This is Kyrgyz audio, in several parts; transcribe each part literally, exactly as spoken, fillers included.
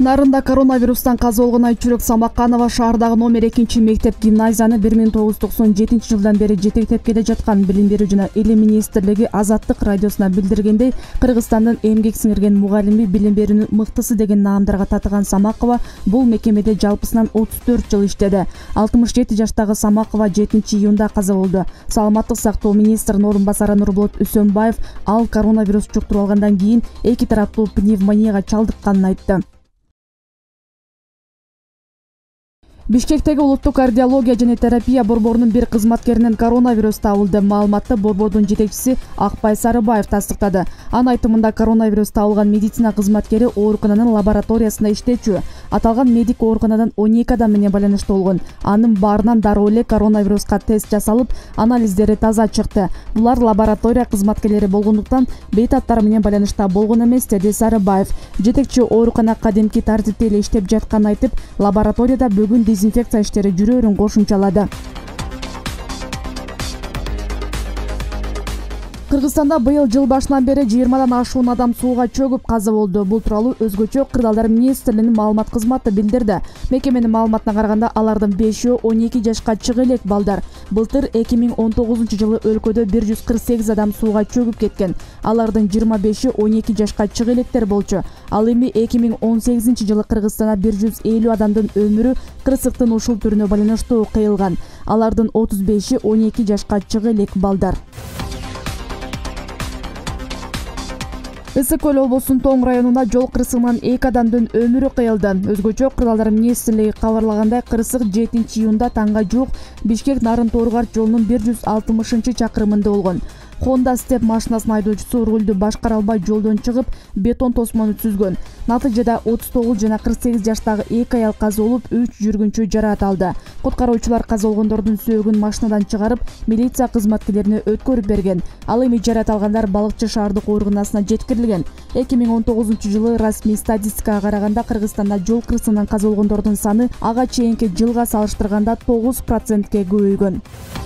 Нарында коронавирустан каза болгон Айчүрөк Самаканова шаардагы номер экинчи мектеп гимназияны бир миң тогуз жүз токсон жетинчи жылдан бери жетектеп келе жаткан Билим берүү жана Илим министрлиги Азаттык радиосуна билдиргендей, Кыргызстандын эмгек сиңирген мугалими, билим берүүнүн мыктысы деген наамдарга татыган Самакова бул мекемеде жалпысынан отуз төрт жыл иштеди. алтымыш жети жаштагы Самакова жетинчи июнда каза болду. Саламаттык сактоо министринин орун басары Нурболот Үсөнбаев ал коронавирус жуктуруп алгандан кийин эки тараптуу пневмонияга чалдыкканын айтты. Бишкектеги улуттук кардиология жана терапия борборунун бир кызматкеринен коронавирус табылды. Маалыматты борбордун жетекчиси Акбай Сарыбаев тастыктады. Анын айтымында коронавирус табылган медицина кызматкери оорукананын лабораториясында иштечү. Аталган медик ооруканадан он эки адам менен байланышта болгон. Анын баарынан дароо эле коронавируска тест жасалып, анализдери таза чыкты. Булар лаборатория кызматкерлери болгондуктан бейтаптар менен байланышта болгон эмес, деди Сарыбаев. Жетекчи оорукана кадимки тартипте эле иштеп жатканын айтып, лабораторияда бүгүн дезинфекция иштери жүрөөрүн кошумчалады. Кыргызстанда быйыл жыл башынан бери жыйырмадан ашуун адам сууга чөгүп каза болду. Бул тууралуу өзгөчө кырдаалдар министрлигинин маалымат кызматы билдирди. Мекеменин маалыматына караганда алардын бешөө он эки жашка чыга элек балдар. Былтыр эки миң он тогузунчу жылы өлкөдө бир жүз кырк сегиз адам сууга чөгүп кеткен. Алардын жыйырма беши он эки жашка чыга электер болчу. Ал эми эки миң он сегизинчи жылы Кыргызстанда бир жүз элүү адамдын өмүрү кырсыктын ушул түрүнө байланыштуу кыйылган. Алардын отуз беши он эки жашка чыга элек балдар. Ысык көл облусунун Тоң районунда жол кырсыгынан эки адамдын өмүрү кыйылды. Өзгөчө кырдаалдар министрлиги кабарлагандай, кырсык жетинчи июнда таңга жуук Бишкек Нарын Торгарт жолунун бир жүз алтымышынчы чакырымында болгон. Honda Step машинасынын айдоочусу рулду башкара албай жолдон чыгып, бетон тосмону түзгөн. Натыйжада отуз тогуз жана кырк сегиз жаштагы эки аял каза болуп, үч жүргүнчү жараат алды. Куткаруучулар каза болгондордун сөөгүн машинадан чыгарып, милиция кызматкерлерине өткөрүп берген. Ал эми жараат алгандар Балыкчы шаардык ооруканасына жеткирилген. эки миң он тогузунчу жылы расмий статистикага караганда Кыргызстанда жол кырсыгынан каза болгондордун саны ага чейинки жылга салыштырганда тогуз процентке көбөйгөн.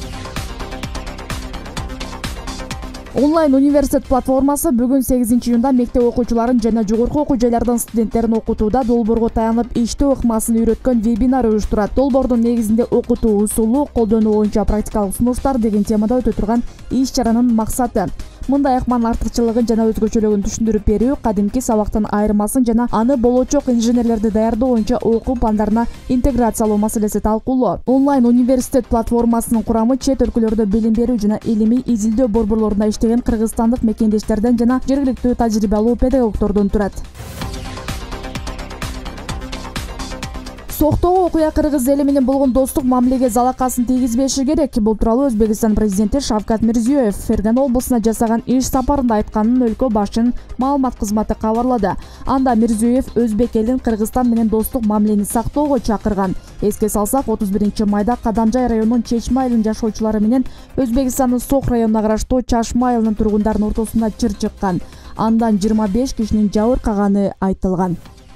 Онлайн университет платформасы бүгүн сегизинчи июнда мектеп окуучуларын жана жогорку окуу жайлардын студенттерин окутууда долбоорго таянып иштөө ыкмасын үйрөткөн вебинар уюштурат. Долбоордун негизинде окутуу усулу, колдонуу боюнча практикалык сунуштар деген темада өтө турган иш-чаранын максаты мындай ыкманын артыкчылыгын жана өзгөчөлүгүн түшүндүрүп берүү, кадимки сабактын айырмасын жана аны болочок инженерлерди даярдоо боюнча окуу пландарына интеграциялоо маселеси талкуулоо. Онлайн университет платформасынын курамы чет өлкөлөрдө билим берүү жана илимий изилдөө борборлорунда иштеген кыргызстандык мекендештерден жана жергиликтүү тажрыйбалуу педагогдордон турат. Соктогу окуя кыргыз эли менен болгон достук мамилеге залакасын тийгизбеши керек. Бул тууралуу Өзбекстан президенти Шавкат Мирзиёев Фергана облусуна жасаган иш сапарында айтканын өлкө башчынын маалымат кызматы кабарлады. Анда Мирзиёев өзбек элин Кыргызстан менен достук мамилени сактоого чакырган. Эске салсак, отуз биринчи майда Кадамжай районунун Чечме айылынын жашоочулары менен Өзбекстандын Сок районуна караштуу Чашма айылынын тургундарынын ортосунда чыр чыккан. Андан жыйырма беш кишинин жабыркаганы айтылган.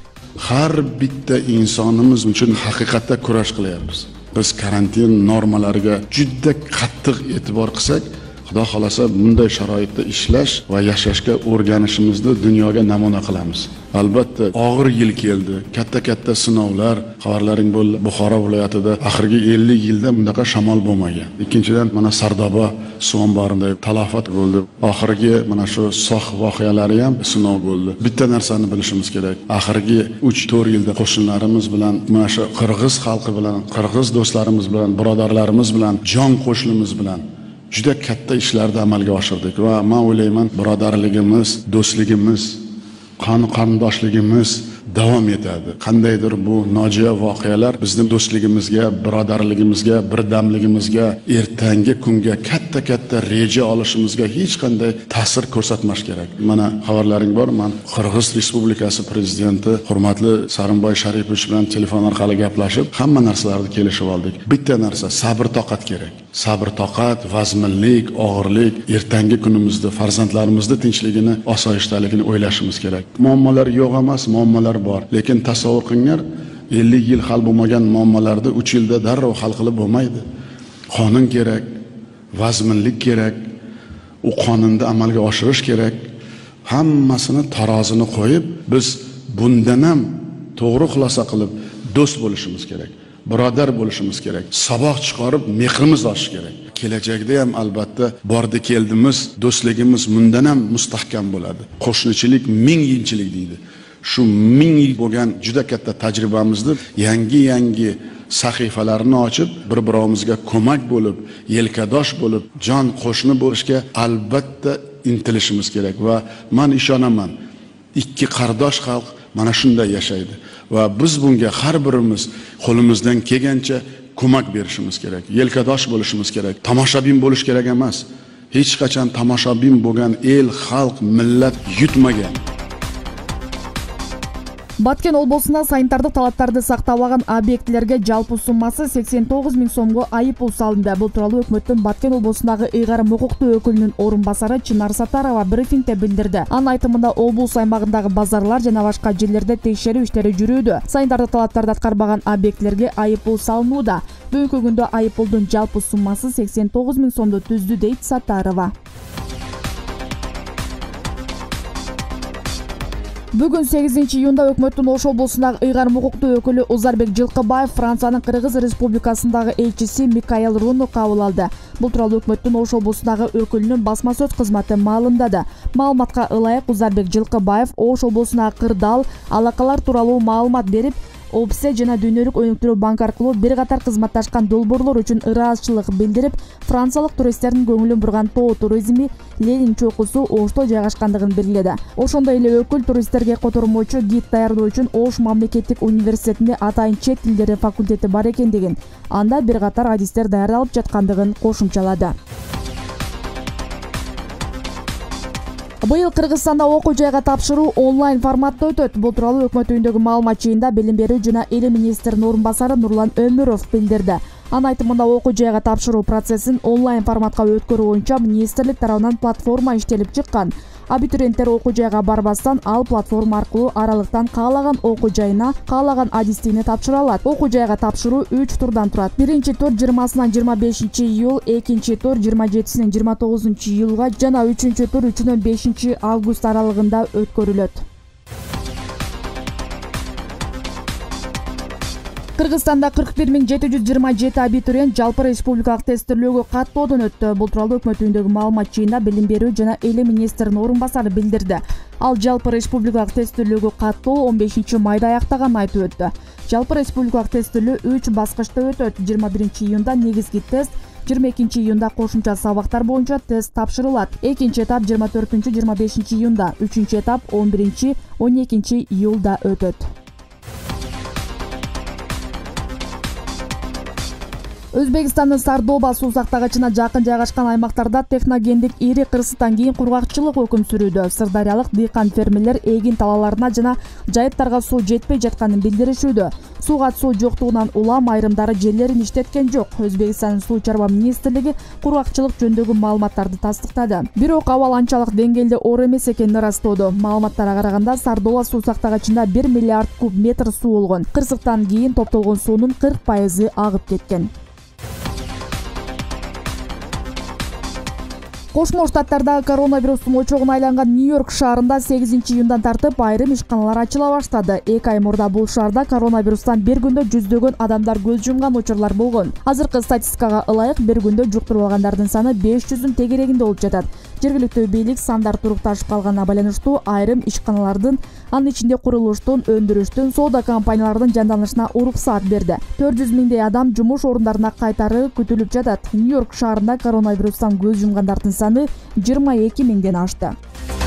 Har bitta insonimiz uchun haqiqatda kurash qilyapmiz. Biz karantin normalariga juda qattiq e'tibor qilsak, Xudo xolasa bunday sharoitda ishlash va yashashga o'rganishimizni dunyoga namuna qilamiz. Albatta og'ir yil keldi. Katta-katta sinovlar, xabarlaring bo'ldi. Buxoro viloyatida oxirgi ellik yilda bundaqa shamol bo'lmagan. Ikkinchidan mana Sardoba suv omborida talafot bo'ldi. Oxirgi mana shu sox voqealari ham sinov bo'ldi. Bitta narsani bilishimiz kerak. Oxirgi uch to'rt yilda qo'shnilarimiz bilan, mana shu qirg'iz xalqi bilan, qirg'iz do'stlarimiz bilan, birodarlarimiz bilan, jon qo'shnimiz bilan juda katta ishlarni amalga oshirdik va men o'ylayman, birodarligimiz, do'stligimiz, qon qarindoshligimiz davom etadi. Qandaydir bu nojo'ya voqealar bizning do'stligimizga, birodarligimizga, birdamligimizga, ertangi kunga katta-katta reja olishimizga hech qanday ta'sir ko'rsatmas kerak. Mana xabarlaring bor, men Qirg'iz Respublikasi prezidenti hurmatli Sarimboy Sharipovich bilan telefon orqali gaplashib, hamma narsalarni kelishib oldik. Bitta narsa, sabr toqat kerak. Sabr toqat, vazminlik, og'irlik, ertangi kunimizda farzandlarimizning tinchligini, osoyishtaligini o'ylashimiz kerak. Muammolar yo'q emas, muammolar bor. Lekin tasavvur qilinglar, ellik yil hal bo'lmagan muammolarni uch yilda darrov hal qilib bo'lmaydi. Qonun kerak, vazminlik kerak, u qonunni amalga oshirish kerak. Hammasini tarozini qo'yib, biz bundan ham to'g'ri xulosa qilib do'st bo'lishimiz kerak, birodar bo'lishimiz kerak, saboq chiqarib mehrimiz oshishi kerak. Kelajakda ham albatta bordi keldimiz, do'stligimiz bundan ham mustahkam bo'ladi. Qo'shnichilik ming yilchilik deydi. Shu ming yil bo'lgan juda katta tajribamizni yangi-yangi sahifalarni ochib, bir-birimizga ko'mak bo'lib, yelkadosh bo'lib, jon qo'shni bo'lishga albatta intilishimiz kerak va men ishonaman, ikki qardosh xalq mana shunday yashaydi va biz bunga har birimiz qo'limizdan kelgancha ko'mak berishimiz kerak, yelkadosh bo'lishimiz kerak, tomoshabin bo'lish kerak emas. Hech qachon tomoshabin bo'lgan el, xalq, millat yutmagan. Баткен облусунда санитардык талаптарды сактабаган объектилерге жалпы суммасы сексен тогуз миң сомго айыппул салынды. Бул тууралуу өкмөттүн Баткен облусундагы ыйгарым укуктуу өкүлүнүн орун басары Чынар Сатарова брифингде билдирди. Анын айтымында облус аймагындагы базарлар жана башка жерлерде текшерүү иштери жүрүүдө. Санитардык талаптарды аткарбаган объектилерге айыппул салынууда. Бүгүнкү күндө айыппулдун жалпы суммасы сексен тогуз миң сомду түздү, дейт Сатарова. Бүгүн сегизинчи июнда өкмөттүн Ош облусундагы ыйгарым укуктуу өкүлү Узарбек Жылкыбаев Франциянын Кыргыз Республикасындагы элчиси Микаэл Руну кабыл алды. Бул тууралуу өкмөттүн Ош облусундагы өкүлүнүн басма сөз кызматы маалымдады. Маалыматка ылайык Узарбек Жылкыбаев Ош облусундагы кырдаал, алакалар тууралуу маалымат берип, Опсе жана дүйнөлүк өнүктүрүү банк аркылуу бир катар кызматташкан долбоорлор үчүн ыраазычылык билдирип, франциялык туристтердин көңүлүн бурган тоо туризми Ленин чокусу Ошто жайгашкандыгын белгиледи. Ошондой эле өкүл туристтерге котормочу гид даярдоо үчүн Ош мамлекеттик университетинде атайын чет тилдери факультети бар экендигин, анда бир катар адистер даярдалып жаткандыгын кошумчалады. Быйыл Кыргызстанда окуу жайга тапшыруу онлайн форматта өтөт. Бул тууралуу өкмөт үйүндөгү маалымат жыйында билим берүү жана эл министринин орун басары Нурлан Өмүров билдирди. Анын айтымында окуу жайга тапшыруу процессин онлайн форматка өткөрүү боюнча министрлик тарабынан платформа иштелип чыккан. Абитуриенттер окуу жайга барбастан ал платформа аркылуу аралыктан каалаган окуу жайына, каалаган адистигине тапшыра алат. Окуу жайга тапшыруу үч турдан турат. Биринчи тур жыйырмасынан жыйырма бешинчи июль, экинчи тур жыйырма жетисинен жыйырма тогузунчу июлга жана үчүнчү тур үчүнөн бешинчи август аралыгында өткөрүлөт. Кыргызстанда кырк бир миң жети жүз жыйырма жети абитуриент жалпы республикалык тестирлөөгө каттоодон өттү. Бул тууралуу өкмөт үйүндөгү маалымат жыйында билим берүү жана эл министринин орун басары билдирди. Ал жалпы республикалык тестирлөөгө каттоо он бешинчи майда аяктаганын айтып өттү. Жалпы республикалык тестирлөө үч баскычта өтөт. жыйырма биринчи июнда негизги тест, жыйырма экинчи июнда кошумча сабактар боюнча тест тапшырылат. Экинчи этап жыйырма төртүнчү жыйырма бешинчи июнда, үчүнчү этап он биринчи он экинчи июлда өтөт. Өзбекстандын Сардоба суу сактагычына жакын жайгашкан аймактарда техногендик ири кырсыктан кийин кургакчылык өкүм сүрүүдө. Сырдарыялык дыйкан фермерлер эгин талааларына жана жайыттарга суу жетпей жатканын билдиришүүдө. Сууга суу жоктугунан улам айрымдары жерлерин иштеткен жок. Өзбекстандын суу чарба министрлиги кургакчылык жөнүндөгү маалыматтарды тастыктады. Бирок абал анчалык деңгээлде оор эмес экенин ырастоодо. Маалыматтарга караганда Сардоба суу сактагычында бир миллиард куб метр суу болгон. Кырсыктан кийин топтолгон суунун кырк пайызы агып кеткен. Кошмо Штаттардагы коронавирустун очогуна айланган Нью-Йорк шаарында сегизинчи июндан тартып айрым ишканалар ачыла баштады. эки ай мурда бул шаарда коронавирустан бир күндө жүздөгөн адамдар көз жумган учурлар болгон. Азыркы статистикага ылайык бир күндө жуктурбагандардын саны беш жүздүн тегерегинде болуп жатат. Жергиликтүү бийлик сандар турукташып калганына байланыштуу айрым ишканалардын, анын ичинде курулуштун, өндүрүштүн, соода компанияларынын жанданышына уруксаат берди. төрт жүз миңдей адам жумуш орундарына кайтары күтүлүп жатат. Нью-Йорк шаарында коронавирустан көз жумгандардын саны жыйырма эки миңден ашты.